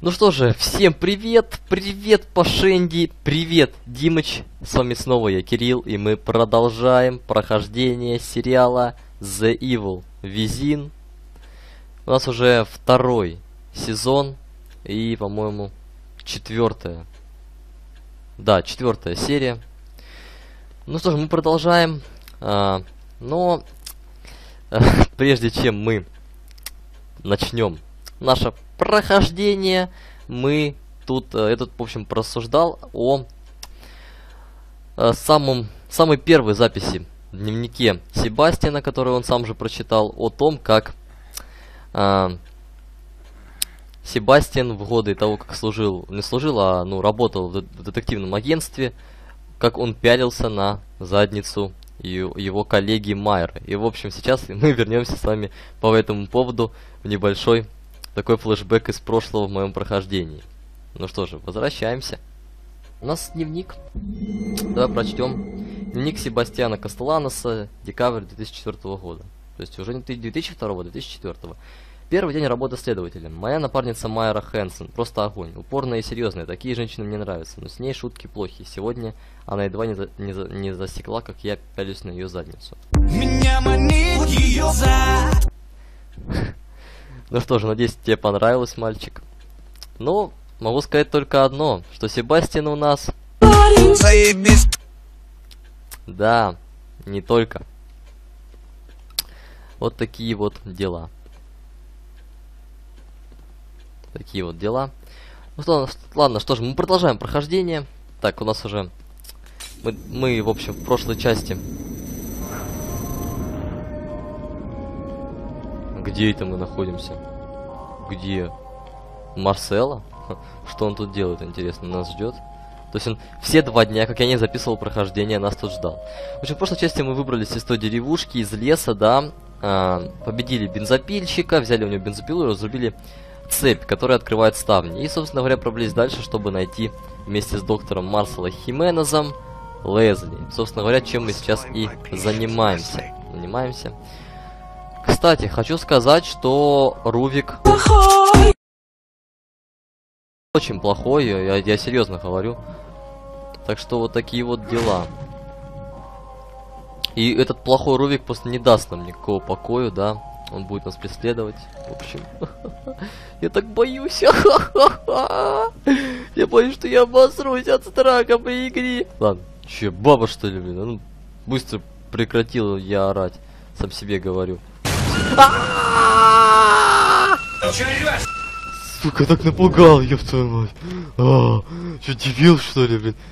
Ну что же, всем привет, привет Пашенди, привет Димыч, с вами снова я, Кирилл, и мы продолжаем прохождение сериала The Evil Within. У нас уже второй сезон и, по-моему, четвертая серия. Ну что же, мы продолжаем, но прежде чем мы начнем наше прохождение, я тут, в общем, порассуждал о самой первой записи в дневнике Себастьяна, которую он сам же прочитал, о том, как Себастьян в годы того, как работал в детективном агентстве, как он пялился на задницу его коллеги Майеры. И, в общем, сейчас мы вернемся с вами по этому поводу в небольшой такой флешбэк из прошлого в моем прохождении. Ну что же, возвращаемся. У нас дневник. Давай прочтем. Дневник Себастьяна Кастеланоса, декабрь 2004 года. То есть уже не 2002, а 2004. Первый день работы следователем. Моя напарница Майера Хэнсон. Просто огонь. Упорная и серьезная. Такие женщины мне нравятся. Но с ней шутки плохие. Сегодня она едва не засекла, как я пялюсь на ее задницу. Меня манит ее зад. Ну что же, надеюсь, тебе понравилось, мальчик. Ну, могу сказать только одно, что Себастьян у нас... Да, не только. Вот такие вот дела. Такие вот дела. Ну что, ладно, что же, мы продолжаем прохождение. Так, у нас уже... Мы в общем, в прошлой части... Где это мы находимся? Где? Марсело? Что он тут делает, интересно, нас ждет? То есть он все 2 дня, как я не записывал прохождение, нас тут ждал. В общем, в прошлой части мы выбрались из той деревушки, из леса, да. Победили бензопильщика, взяли у него бензопилу и разрубили цепь, которая открывает ставни. И, собственно говоря, пробрались дальше, чтобы найти вместе с доктором Марсело Хименезом Лезли. Собственно говоря, чем мы сейчас и занимаемся. Кстати, хочу сказать, что Рувик очень плохой, я серьезно говорю. Так что вот такие вот дела. И этот плохой Рувик просто не даст нам никакого покоя, да. Он будет нас преследовать. В общем, я так боюсь. Я боюсь, что я обосрусь от страха при игре. Ладно, че, баба что ли, блин? Ну, быстро прекратил я орать. Сам себе говорю. Сука, так напугал, ёб твою мать. Что, дебил, что ли, блин?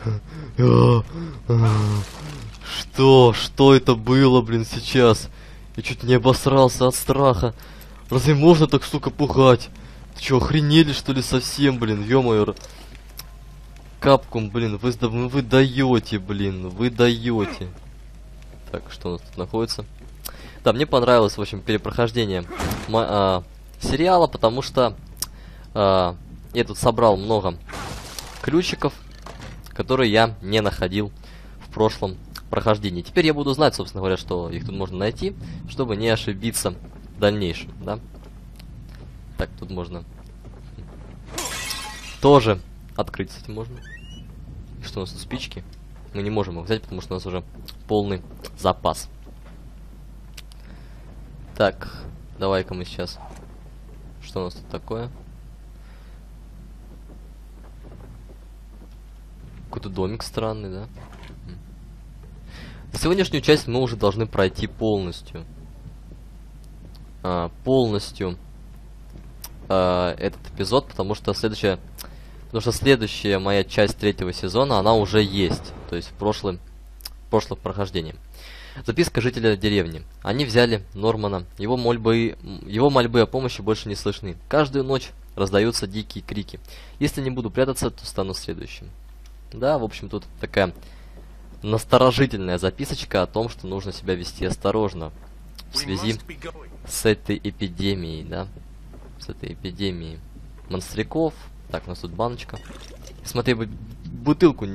Что это было, блин, сейчас? Я чуть не обосрался от страха. Разве можно так, сука, пугать? Ты чё, охренели, что ли, совсем, блин? Ё-моё. Капком, блин, вы даёте, блин, вы даёте. Так, что у нас тут находится? Да, мне понравилось, в общем, перепрохождение сериала, потому что я тут собрал много ключиков, которые я не находил в прошлом прохождении. Теперь я буду знать, собственно говоря, что их тут можно найти, чтобы не ошибиться в дальнейшем, да? Так, тут можно тоже открыть, кстати, можно. И что у нас тут, спички? Мы не можем их взять, потому что у нас уже полный запас. Так, давай-ка мы сейчас... Что у нас тут такое? Какой-то домик странный, да? Сегодняшнюю часть мы уже должны пройти полностью. Этот эпизод, потому что следующая моя часть 3-го сезона, она уже есть. То есть в прошлых прохождениях. Записка жителя деревни. Они взяли Нормана. Его мольбы о помощи больше не слышны. Каждую ночь раздаются дикие крики. Если не буду прятаться, то стану следующим. Да, в общем, тут такая насторожительная записочка о том, что нужно себя вести осторожно в связи с этой эпидемией, да? С этой эпидемией монстряков. Так, у нас тут баночка. Смотри, бутылку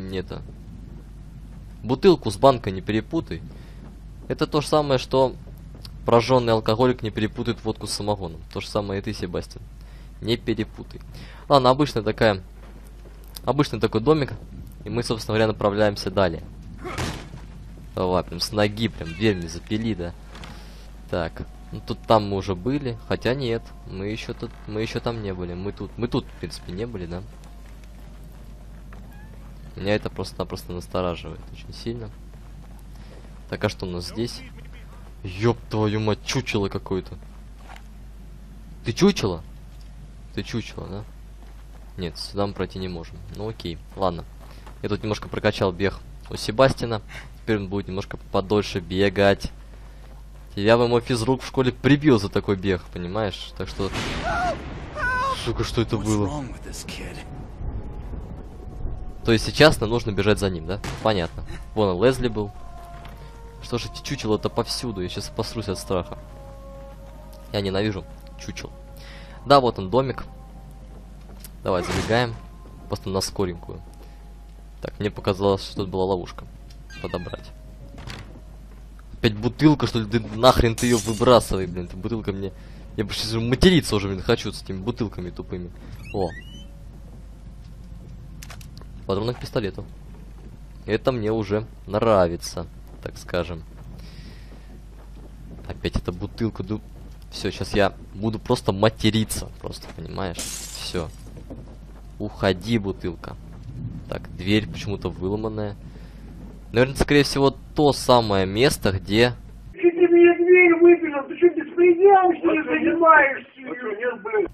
бутылку с банкой не перепутай. Это то же самое, что прожженный алкоголик не перепутает водку с самогоном. То же самое и ты, Себастьян. Не перепутай. Ладно, обычный такой домик. И мы, собственно говоря, направляемся далее. Давай, прям с ноги, прям дверь не запили, да. Так, ну тут там мы уже были. Хотя нет, мы еще там не были. Мы тут, в принципе, не были, да. Меня это просто-напросто настораживает очень сильно. Так, а что у нас здесь? Ёб твою мать, чучело какое-то. Ты чучело? Ты чучело, да? Нет, сюда мы пройти не можем. Ну окей, ладно. Я тут немножко прокачал бег у Себастьяна. Теперь он будет немножко подольше бегать. Тебя бы мой физрук в школе прибил за такой бег, понимаешь? Так что... Сука, что это было? То есть сейчас нам нужно бежать за ним, да? Понятно. Вон и Лезли был. Что ж эти чучела-то повсюду? Я сейчас посрусь от страха. Я ненавижу чучел. Да, вот он домик. Давай забегаем. Просто на скоренькую. Так, мне показалось, что тут была ловушка. Подобрать. Опять бутылка, что ли? Ты нахрен ты ее выбрасывай, блин. Эта бутылка мне... Я бы сейчас материться уже, блин, хочу с этими бутылками тупыми. О. Патроны к пистолету. Это мне уже нравится, так скажем. Опять эта бутылка. Все, сейчас я буду просто материться. Просто, понимаешь? Все. Уходи, бутылка. Так, дверь почему-то выломанная. Наверное, скорее всего, то самое место, где... Ты мне дверь выпилил, ты что, беспределом, что ли, занимаешься?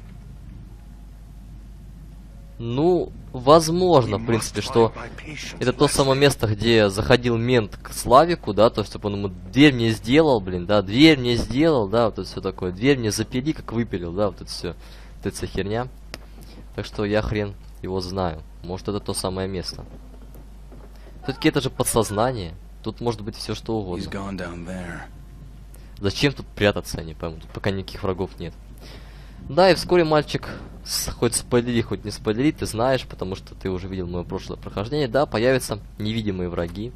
Ну, возможно, в принципе, что это то самое место, где заходил мент к Славику, да, то есть, чтобы он ему дверь мне сделал, блин, да, дверь мне сделал, да, вот это все такое, дверь мне запили, как выпилил, да, вот это все, вот эта вся херня. Так что я хрен его знаю, может это то самое место. Все-таки это же подсознание, тут может быть все что угодно. Зачем тут прятаться, я не пойму, тут пока никаких врагов нет. Да, и вскоре мальчик, хоть спойлери, хоть не спойлери, ты знаешь, потому что ты уже видел мое прошлое прохождение, да, появятся невидимые враги.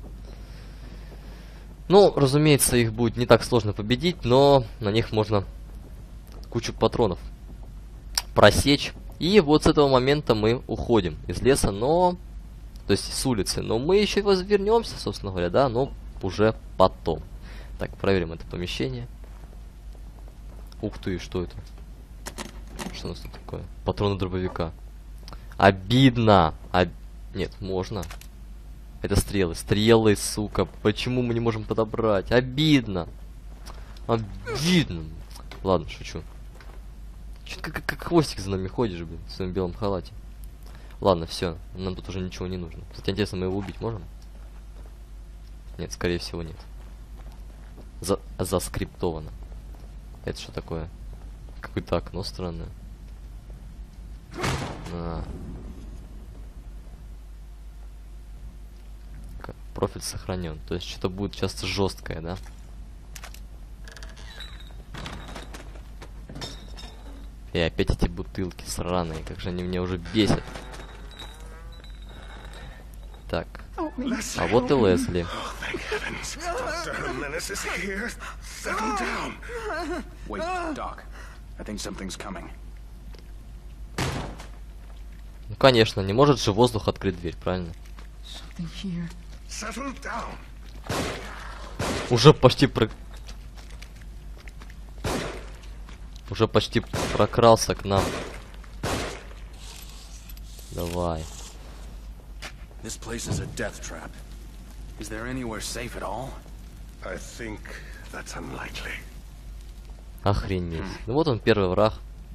Ну, разумеется, их будет не так сложно победить, но на них можно кучу патронов просечь. И вот с этого момента мы уходим из леса, но... То есть с улицы, но мы еще вернемся, собственно говоря, да, но уже потом. Так, проверим это помещение. Ух ты, что это? Что у нас тут такое? Патроны дробовика. Обидно. Нет, можно. Это стрелы. Стрелы, сука. Почему мы не можем подобрать? Обидно. Обидно. Ладно, шучу. Чё ты как хвостик за нами ходишь, блин, в своем белом халате. Ладно, все. Нам тут уже ничего не нужно. Кстати, интересно, мы его убить можем? Нет, скорее всего, нет. Заскриптовано. Это что такое? Какое-то окно странное. Профиль сохранен. То есть что-то будет часто жесткое, да? И опять эти бутылки сраные, как же они меня уже бесят. Так. А вот и Лезли. Ну, конечно, не может же воздух открыть дверь, правильно? Уже почти прокрался к нам. Давай. This place is a death trap. Is there anywhere safe at all? I think that's unlikely. Охренеть. Ну вот он, первый враг.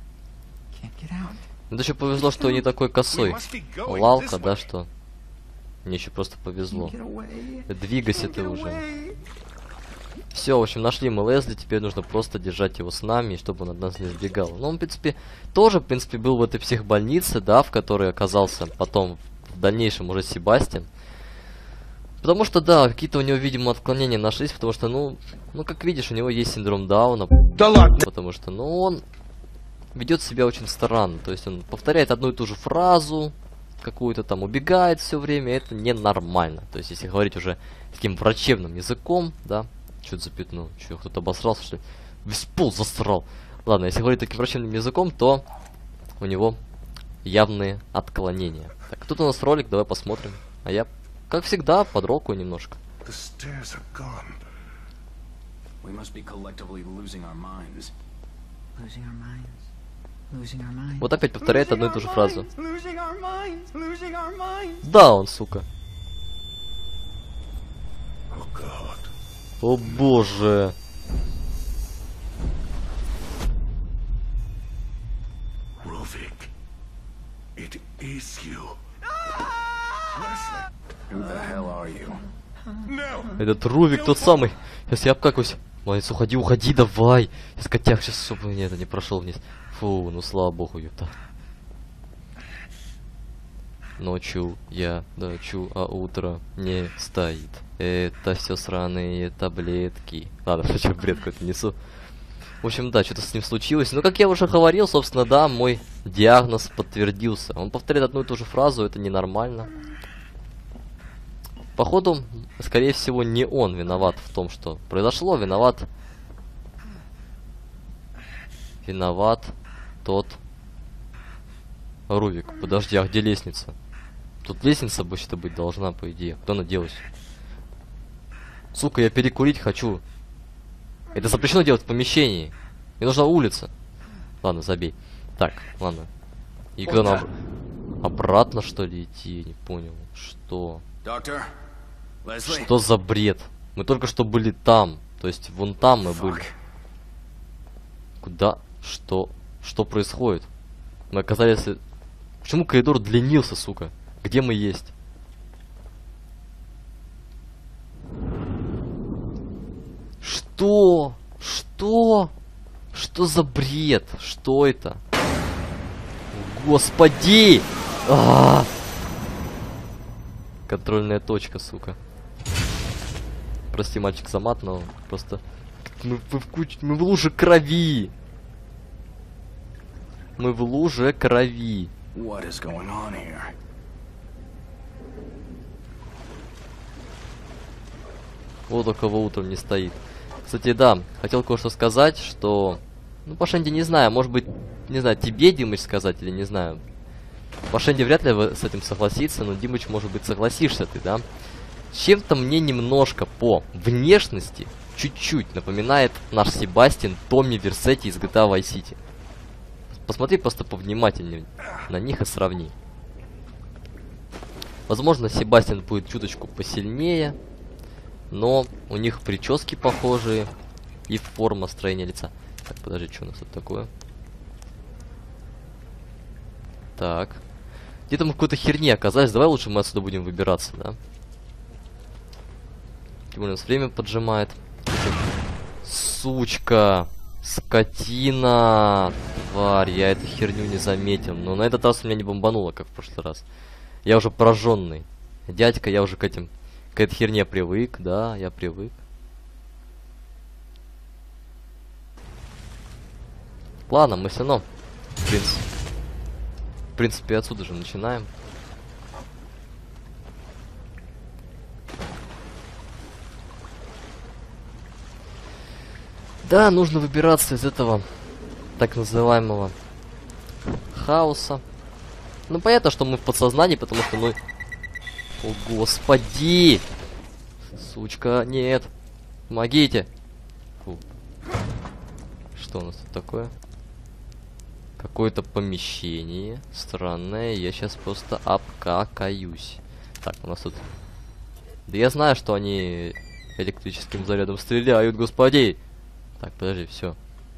Мне еще повезло, что не такой косой. Лалка, да, что? Мне еще просто повезло. Двигайся ты уже. Все, в общем, нашли мы Лезли, теперь нужно просто держать его с нами, чтобы он от нас не сбегал. Ну, он, в принципе, тоже, в принципе, был в этой психбольнице, да, в которой оказался потом, в дальнейшем уже Себастьян. Потому что, да, какие-то у него, видимо, отклонения нашлись, потому что, ну, как видишь, у него есть синдром Дауна. Да ладно! Потому что, ну, он ведет себя очень странно, то есть он повторяет одну и ту же фразу, какую-то там убегает все время, это ненормально. То есть, если говорить уже таким врачебным языком, да, что-то запятнул, что кто-то обосрался, что ли? Весь пол засрал. Ладно, если говорить таким врачебным языком, то у него явные отклонения. Так, тут у нас ролик, давай посмотрим. А я, как всегда, подрокаю немножко. The stairs are gone. We must be collectively losing our minds. Losing our minds. Losing our minds. Вот опять повторяет одну и ту же фразу. Losing our minds. Losing our minds. Да, он, сука. Oh God. О боже. Ruvik. It is you. Who the hell are you? No! Этот Рувик тот самый. Сейчас я обкакусь. Молодец, уходи, уходи, давай. Сейчас котяк, сейчас, чтобы мне это не прошел вниз. Фу, ну слава богу, ёпта. Ночью я ночью, а утро не стоит. Это все сраные таблетки. Ладно, зачем бред какой-то несу. В общем, да, что-то с ним случилось. Но, как я уже говорил, собственно, да, мой диагноз подтвердился. Он повторяет одну и ту же фразу, это ненормально. Походу, скорее всего, не он виноват в том, что произошло. Виноват тот Рувик. Подожди, а где лестница? Тут лестница вообще-то быть должна, по идее. Куда она делась? Сука, я перекурить хочу. Это запрещено делать в помещении. Мне нужна улица. Ладно, забей. Так, ладно. И куда нам... Обратно, что ли, идти? Я не понял. Что? Doctor? Leslie? Что за бред? Мы только что были там. То есть, вон там мы были. Куда? Что? Что происходит? Мы оказались... Почему коридор длиннился, сука? Где мы есть? Что? Что? Что за бред? Что это? Господи! Контрольная точка, сука. Прости, мальчик, за мат, но просто... Мы в луже крови! Мы в луже крови. What is going on here? Вот у кого утром не стоит. Кстати, да, хотел кое-что сказать, что... Ну, Пашенди, не знаю, может быть, не знаю, тебе, Димыч, сказать или не знаю. Пашенди вряд ли с этим согласится, но, Димыч, может быть, согласишься ты, да? Чем-то мне немножко по внешности чуть-чуть напоминает наш Себастьян Томми Версетти из GTA Vice City. Посмотри просто повнимательнее на них и сравни. Возможно, Себастьян будет чуточку посильнее, но у них прически похожие и форма строения лица. Так, подожди, что у нас тут такое? Так. Где-то мы в какой-то херне оказались. Давай лучше мы отсюда будем выбираться, да? Тем более у нас время поджимает. Сучка! Скотина! Тварь, я эту херню не заметил. Но на этот раз у меня не бомбануло, как в прошлый раз. Я уже пораженный. Дядька, я уже к этой херне привык, да, я привык. Ладно, мы все равно, в принципе, отсюда же начинаем. Да, нужно выбираться из этого так называемого хаоса. Ну, понятно, что мы в подсознании, потому что мы... О, господи! Сучка, нет! Помогите! Фу. Что у нас тут такое? Какое-то помещение странное. Я сейчас просто обкакаюсь. Так, у нас тут... Да я знаю, что они электрическим зарядом стреляют, господи! Так, подожди, все.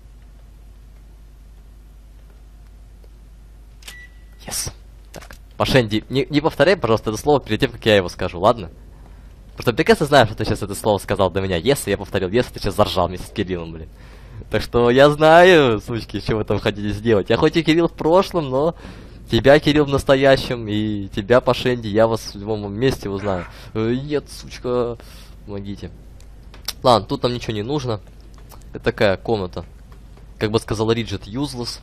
Yes. Так, Пашенди, не повторяй, пожалуйста, это слово перед тем, как я его скажу, ладно? Просто ты, прекрасно знаешь, что ты сейчас это слово сказал до меня. Если я повторил, если ты сейчас заржал вместе с Кириллом, блин. Так что я знаю, сучки, что вы там хотите сделать. Я хоть и Кирилл в прошлом, но тебя, Кирилл, в настоящем, и тебя, Пашенди, я вас в любом месте узнаю. Нет, сучка, помогите. Ладно, тут нам ничего не нужно. Это такая комната. Как бы сказал Риджет, useless.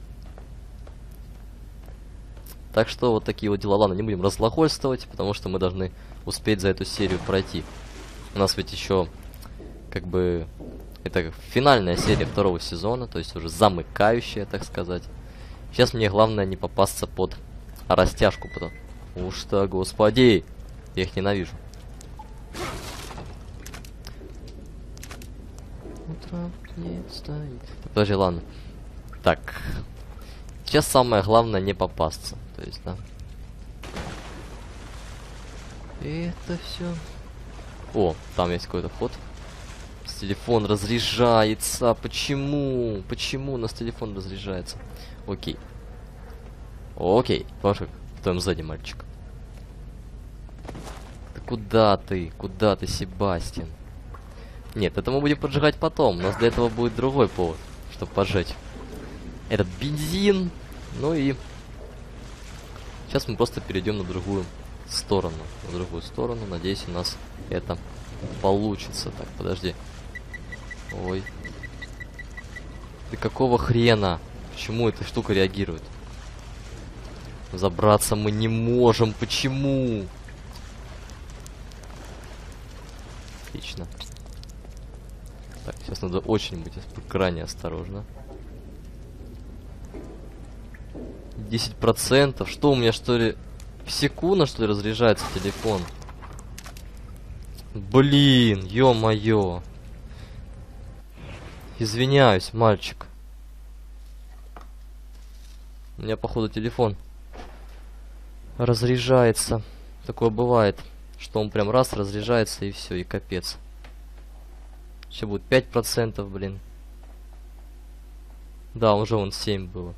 Так что вот такие вот дела. Ладно, не будем разглагольствовать, потому что мы должны успеть за эту серию пройти. У нас ведь еще, как бы, это финальная серия второго сезона, то есть уже замыкающая, так сказать. Сейчас мне главное не попасться под растяжку, потому что, господи, я их ненавижу. Утро не стоит. Подожди, ладно. Так. Сейчас самое главное не попасться. То есть, да. Это все. О, там есть какой-то ход. Телефон разряжается. Почему? Почему у нас телефон разряжается? Окей. Окей. Пошли. В твоем сзади, мальчик. Да куда ты? Куда ты, Себастьян? Нет, это мы будем поджигать потом. У нас для этого будет другой повод, чтобы поджечь этот бензин. Ну и сейчас мы просто перейдем на другую сторону. На другую сторону. Надеюсь, у нас это получится. Так, подожди. Ой. Ты какого хрена? Почему эта штука реагирует? Забраться мы не можем. Почему? Отлично. Так, сейчас надо очень быть крайне осторожно. 10%. Что у меня, что ли? В секунду, что ли, разряжается телефон? Блин, ё-моё. Извиняюсь, мальчик. У меня, походу, телефон разряжается. Такое бывает, что он прям раз разряжается и все, и капец. Еще будет 5%, блин. Да, уже вон 7 было.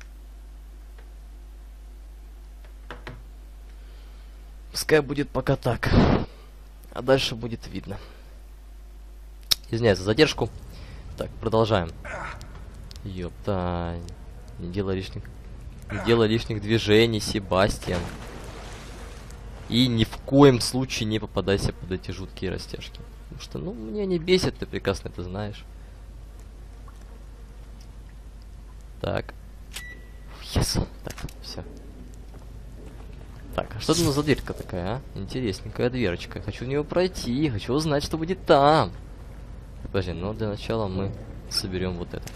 Пускай будет пока так. А дальше будет видно. Извиняюсь за задержку. Так, продолжаем. Ёпта. Не делай лишних движений, Себастьян. И ни в коем случае не попадайся под эти жуткие растяжки. Потому что, ну, меня не бесит, ты прекрасно это знаешь. Так. Yes. Так, все. Так, а что это за дверька такая, а? Интересненькая дверочка. Хочу в нее пройти, хочу узнать, что будет там. Подожди, но для начала мы соберем вот это.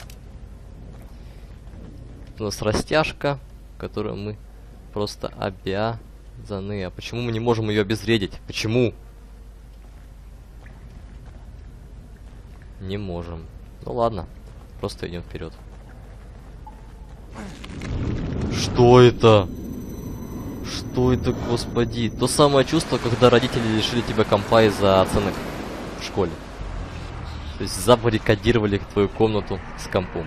У нас растяжка, которую мы просто обязаны. А почему мы не можем ее обезвредить? Почему? Не можем. Ну ладно, просто идем вперед. Что это? Что это, господи? То самое чувство, когда родители лишили тебя компа из-за оценок в школе. То есть забаррикадировали твою комнату с компом.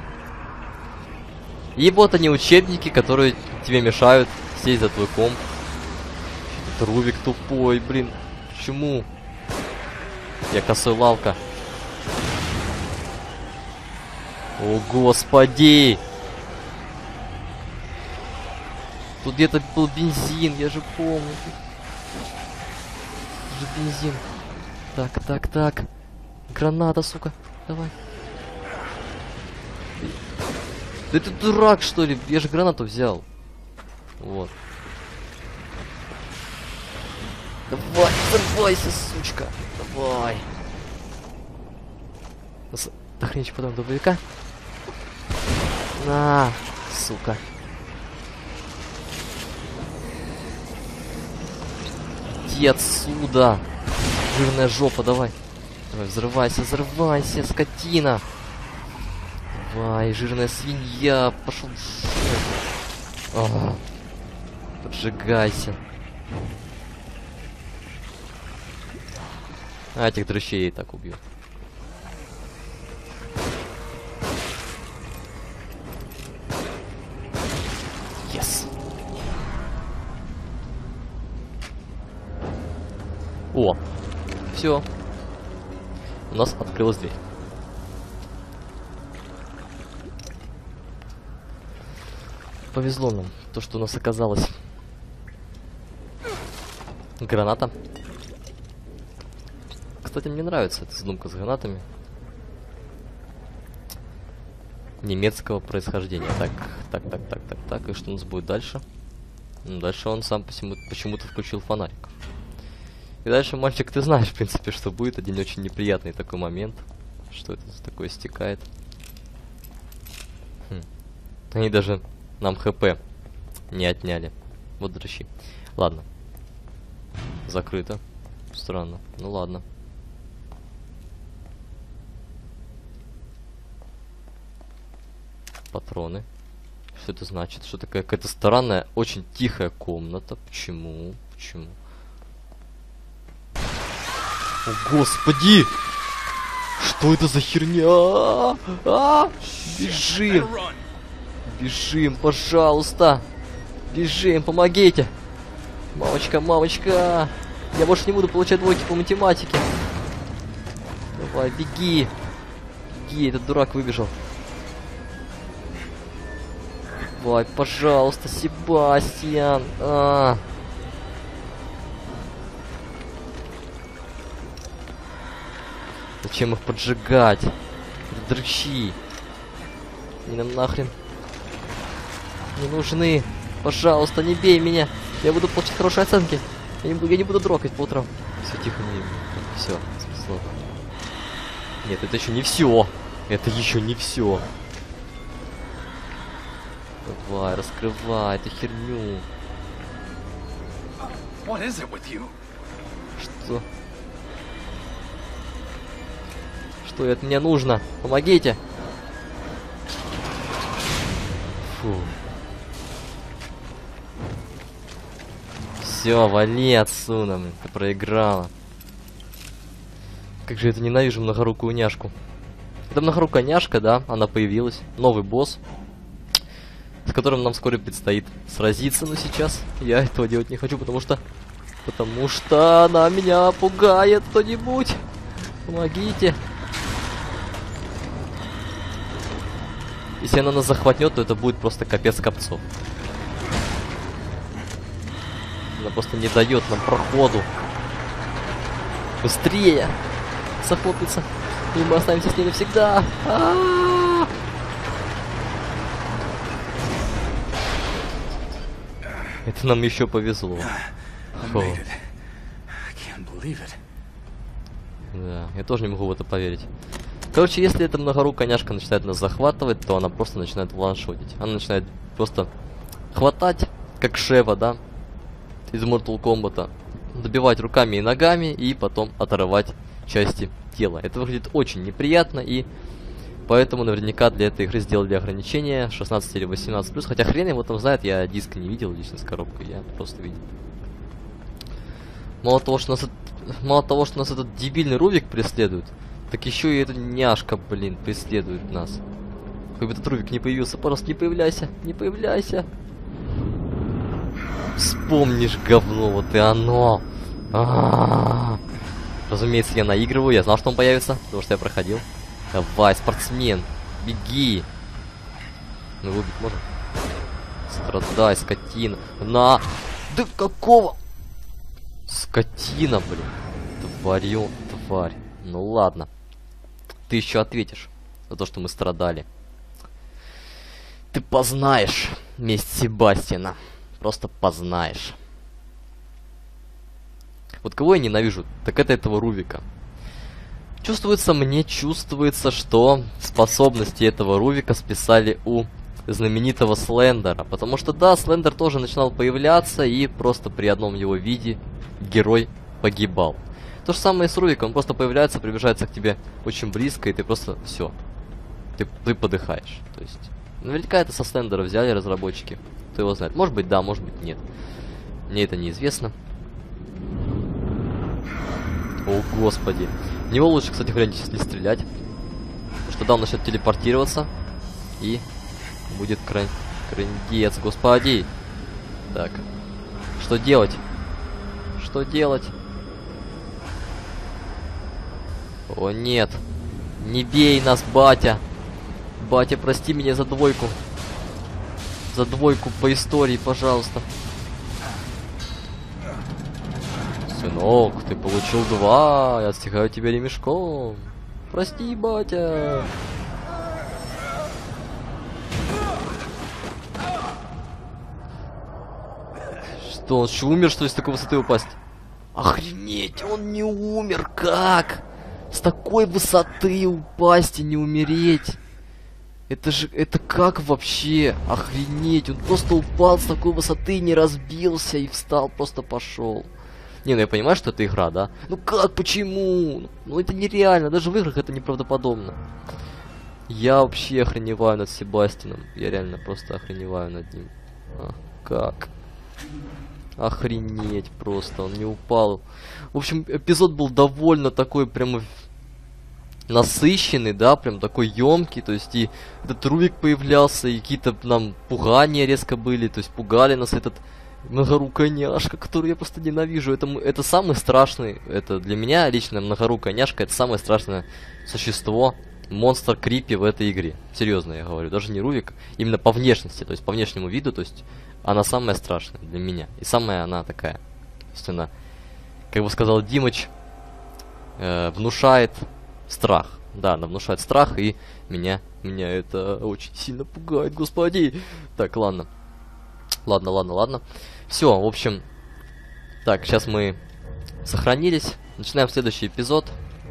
И вот они учебники, которые тебе мешают сесть за твой комп. Этот Рувик тупой, блин. Почему? Я косой лавка. О, господи! Тут где-то был бензин, я же помню. Тут же бензин. Так. Граната, сука. Давай. Да ты дурак, что ли? Я же гранату взял. Вот. Давай, взрывайся, сучка. Давай. Охренеть, потом дробовика. На, сука. Иди отсюда. Жирная жопа, давай. Давай, взрывайся, скотина. Давай, жирная свинья. Пошел. Поджигайся. А этих дрыщей я и так убью. Yes. О, все. У нас открылась дверь. Повезло нам, то, что у нас оказалось граната. Кстати, мне нравится эта задумка с гранатами. Немецкого происхождения. Так. И что у нас будет дальше? Ну, дальше он сам почему-то включил фонарик. И дальше, мальчик, ты знаешь, в принципе, что будет. Один очень неприятный такой момент. Что это такое стекает. Они даже нам ХП не отняли. Вот дрочи. Ладно. Закрыто. Странно. Ну ладно. Патроны. Что это значит? Что такая какая-то странная, очень тихая комната. Почему? Почему? О, господи! Что это за херня? Бежим! Бежим, пожалуйста! Бежим, помогите! Мамочка, мамочка! Я больше не буду получать двойки по математике. Давай, беги! Беги, этот дурак выбежал. Давай, пожалуйста, Себастьян! Зачем их поджигать? Дрыщи! Они нам нахрен не нужны. Пожалуйста, не бей меня. Я буду получать хорошие оценки. Я не буду дрокать по утрам. Все, тихо, не... Все, спасло. Нет, это еще не все. Это еще не все. Давай, раскрывай эту херню. Что? Что от меня нужно? Помогите! Фу. Все, вали отсюда, ты проиграла. Как же я это ненавижу многорукую няшку. Это многорукая няшка, да, она появилась. Новый босс, с которым нам вскоре предстоит сразиться. Но сейчас я этого делать не хочу, потому что она меня пугает. Кто-нибудь, помогите. Если она нас захватнет, то это будет просто капец копцов. Она просто не дает нам проходу. Быстрее! Захлопнется. И мы останемся с ней навсегда. Это нам еще повезло. Да, я тоже не могу в это поверить. Короче, если эта многорукая няшка начинает нас захватывать, то она просто начинает ваншотить. Она начинает просто хватать, как Шева, да, из Mortal Kombat, добивать руками и ногами, и потом отрывать части тела. Это выглядит очень неприятно, и поэтому наверняка для этой игры сделали ограничение 16 или 18+. Хотя хрен его там знает, я диск не видел лично с коробкой, я просто видел. Мало того, что нас этот дебильный Рувик преследует, так еще и эта няшка, блин, преследует нас. Как бы этот Рувик не появился, пожалуйста, не появляйся, не появляйся. Вспомнишь, говно, вот и оно. Разумеется, я наигрываю, я знал, что он появится, потому что я проходил. Давай, спортсмен, беги. Ну, его убить можно? Страдай, скотина. На! Да какого? Скотина, блин. Тварь. Ну ладно. Ты еще ответишь за то, что мы страдали. Ты познаешь месть Себастьяна. Просто познаешь. Вот кого я ненавижу, так это этого Рувика. Мне чувствуется, что способности этого Рувика списали у знаменитого Слендера. Потому что, да, Слендер тоже начинал появляться, и просто при одном его виде герой погибал. То же самое и с Рувиком, он просто появляется, приближается к тебе очень близко, и ты просто все. Ты подыхаешь. То есть, наверняка это со Слендера взяли разработчики. Кто его знает. Может быть, да, может быть, нет. Мне это неизвестно. О, господи. В него лучше, кстати, гляньте, сейчас не стрелять. Потому что да, он начнет телепортироваться. И будет крындец, господи. Так. Что делать? Что делать? О, нет. Не бей нас, батя. Батя, прости меня за двойку. За двойку по истории, пожалуйста. Сынок, ты получил 2. Я отстегаю тебя ремешком. Прости, батя. Что, он что, умер, что ли, с такой высоты упасть? Охренеть, он не умер, как? С такой высоты упасть и не умереть. Это как вообще? Охренеть, он просто упал с такой высоты, не разбился и встал, просто пошел. Не, ну я понимаю, что это игра, да? Ну как, почему? Ну это нереально, даже в играх это неправдоподобно. Я вообще охреневаю над Себастьяном. Я реально просто охреневаю над ним. Как? Охренеть просто, он не упал. В общем, эпизод был довольно такой прямо насыщенный, да, прям такой ёмкий, то есть и этот Рувик появлялся, и какие-то нам пугания резко были, то есть пугали нас этот многорукая няшка, которую я просто ненавижу. Это самый страшный, это для меня лично многорукая няшка, это самое страшное существо, монстр крипи в этой игре. Серьезно я говорю, даже не Рувик, именно по внешности, то есть по внешнему виду, то есть она самая страшная для меня. И самая она такая, то есть она, как бы сказал Димыч, внушает страх. Да, она внушает страх, и меня это очень сильно пугает, господи. Так, ладно. Ладно. Все, в общем. Так, сейчас мы сохранились. Начинаем следующий эпизод.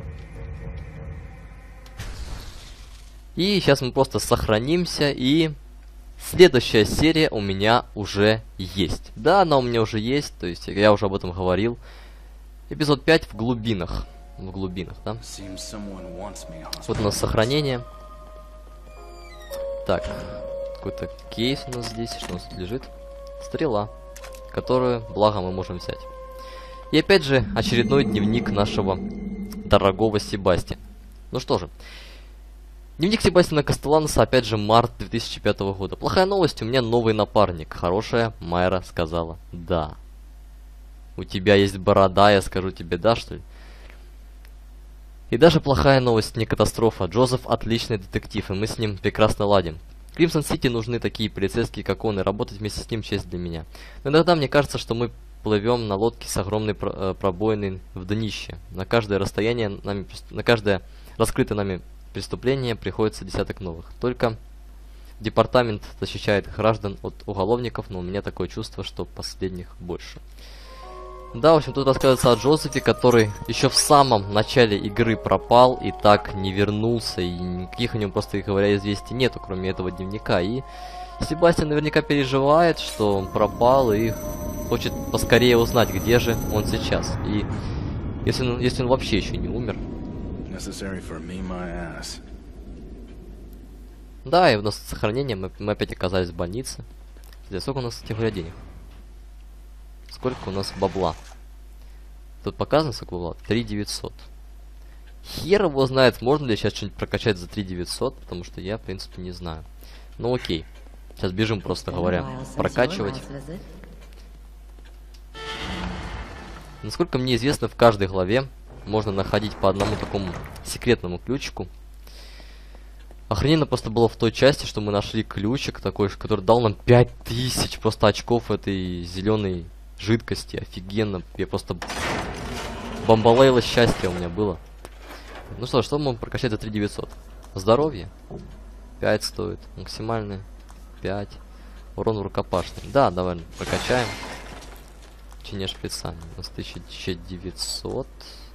И сейчас мы просто сохранимся, и следующая серия у меня уже есть. Да, она у меня уже есть, то есть я уже об этом говорил. Эпизод 5 в глубинах. В глубинах, да? Вот у нас сохранение. Так, какой-то кейс у нас здесь. Что у нас тут лежит? Стрела, которую, благо, мы можем взять. И опять же, очередной дневник нашего дорогого Себастьяна. Ну что же. Дневник Себастьяна Кастелланеса, опять же, март 2005 года. Плохая новость, у меня новый напарник. Хорошая, Майра сказала да. У тебя есть борода, я скажу тебе да, что ли? И даже плохая новость, не катастрофа. Джозеф отличный детектив, и мы с ним прекрасно ладим. Кримсон-Сити нужны такие полицейские, как он, и работать вместе с ним честь для меня. Но иногда мне кажется, что мы плывем на лодке с огромной пробоиной в днище. На каждое раскрытое нами преступление приходится десяток новых. Только департамент защищает граждан от уголовников, но у меня такое чувство, что последних больше. Да, в общем, тут рассказывается о Джозефе, который еще в самом начале игры пропал и так не вернулся, и никаких о нем, просто говоря, известий нету, кроме этого дневника. И Себастьян наверняка переживает, что он пропал, и хочет поскорее узнать, где же он сейчас. И если он вообще еще не умер. Да, и у нас сохранение, мы опять оказались в больнице. Сколько у нас, кстати говоря, денег? Сколько у нас бабла? Тут показано, сколько бабла? 3900. Хер его знает, можно ли сейчас что-нибудь прокачать за 3900, потому что я, в принципе, не знаю. Ну окей. Сейчас бежим, просто говоря, прокачивать. Насколько мне известно, в каждой главе можно находить по одному такому секретному ключику. Охрененно просто было в той части, что мы нашли ключик такой, который дал нам 5000 просто очков этой зеленой жидкости. Офигенно. Я просто бомбалейло счастье у меня было. Ну что мы можем прокачать за 3900? Здоровье 5 стоит. Максимальный 5. Урон в рукопашный. Да, давай прокачаем. Чине шприца. У нас 1900.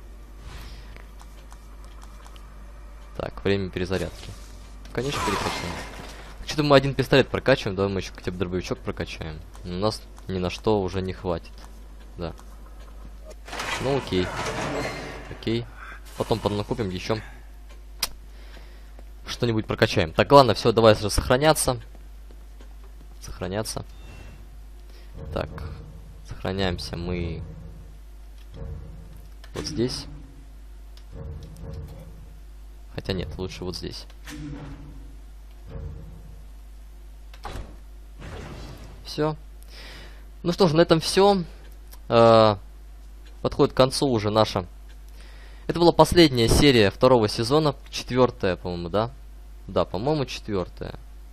Так, время перезарядки. Конечно, перекачаем. Что-то мы один пистолет прокачиваем, давай мы еще хотя бы дробовичок прокачаем. У нас ни на что уже не хватит. Да. Ну окей. Окей. Потом накупим еще. Что-нибудь прокачаем. Так, ладно, все, давай сохраняться. Сохраняться. Так. Сохраняемся мы вот здесь. Хотя нет, лучше вот здесь. Все. Ну что ж, на этом все. Подходит к концу уже наша. Это была последняя серия второго сезона. 4-я, по-моему, да? Да, по-моему, 4-я.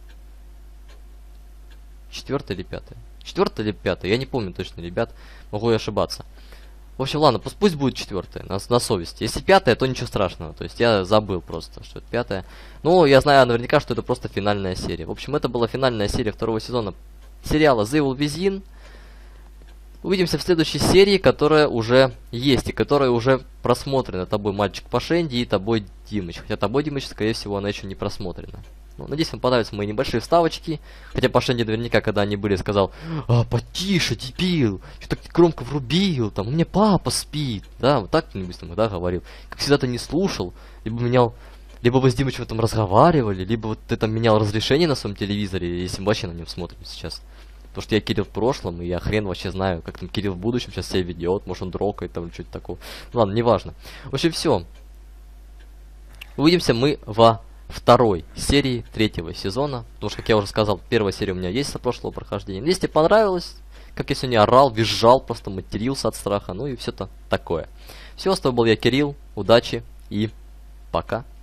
4-я или 5-я? 4-я или 5-я? Я не помню точно, ребят. Могу и ошибаться. В общем, ладно, пусть будет 4-я, на совести. Если 5-я, то ничего страшного. То есть я забыл просто, что это 5-я. Ну, я знаю наверняка, что это просто финальная серия. В общем, это была финальная серия второго сезона сериала The Evil Within. Увидимся в следующей серии, которая уже есть, и которая уже просмотрена тобой, мальчик по Шенди, и тобой, Димыч. Хотя тобой, Димыч, скорее всего, она еще не просмотрена. Ну, надеюсь, вам понравятся мои небольшие вставочки. Хотя Пашенди наверняка, когда они были, сказал: потише, дебил, что так громко врубил, там, у меня папа спит. Да, вот так кто-нибудь там, да, говорил. Как всегда, ты не слушал, либо менял, либо вы с Димычем там разговаривали, либо вот ты там менял разрешение на своем телевизоре, если мы вообще на нем смотрим сейчас. Потому что я Кирилл в прошлом, и я хрен вообще знаю, как там Кирилл в будущем сейчас себя ведет, может он дрокает там или что-то такого. Ладно, неважно. В общем, все. Увидимся мы во второй серии третьего сезона. Потому что, как я уже сказал, первая серия у меня есть со прошлого прохождения. Если тебе понравилось, как я сегодня орал, визжал, просто матерился от страха, ну и все-то такое. Все, с тобой был я, Кирилл. Удачи и пока.